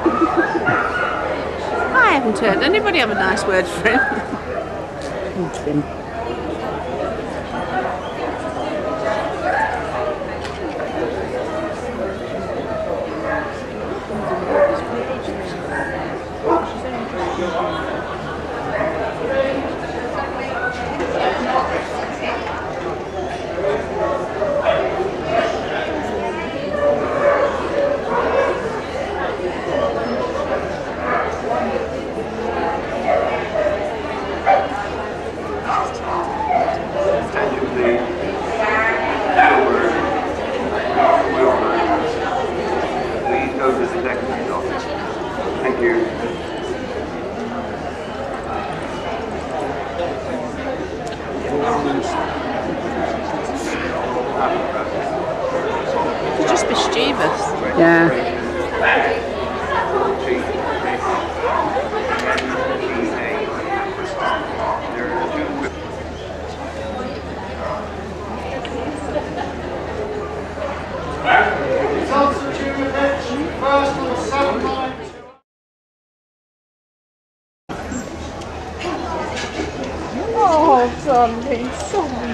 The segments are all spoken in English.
I haven't heard anybody have a nice word for him. They're just mischievous. Yeah. Oh, darling, sorry.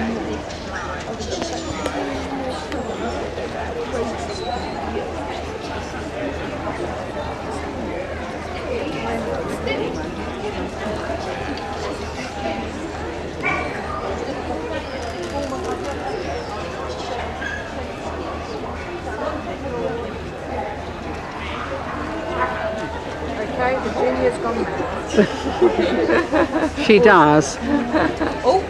Okay, Virginia's gone mad. She does. Oh!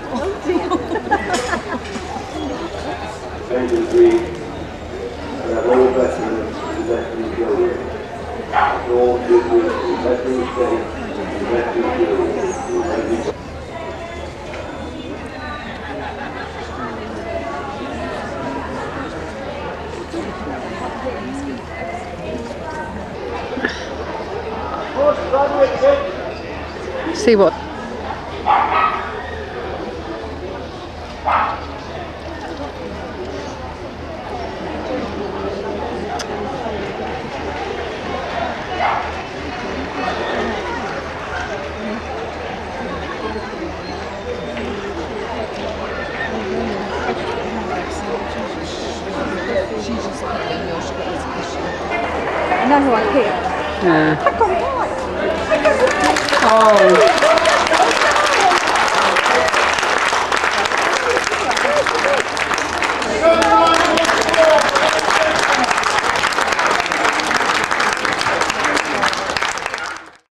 And agree that all veterans possessing children, all children possessing states, possessing children, See what? I know who I picked. Yeah. I got it right. Oh.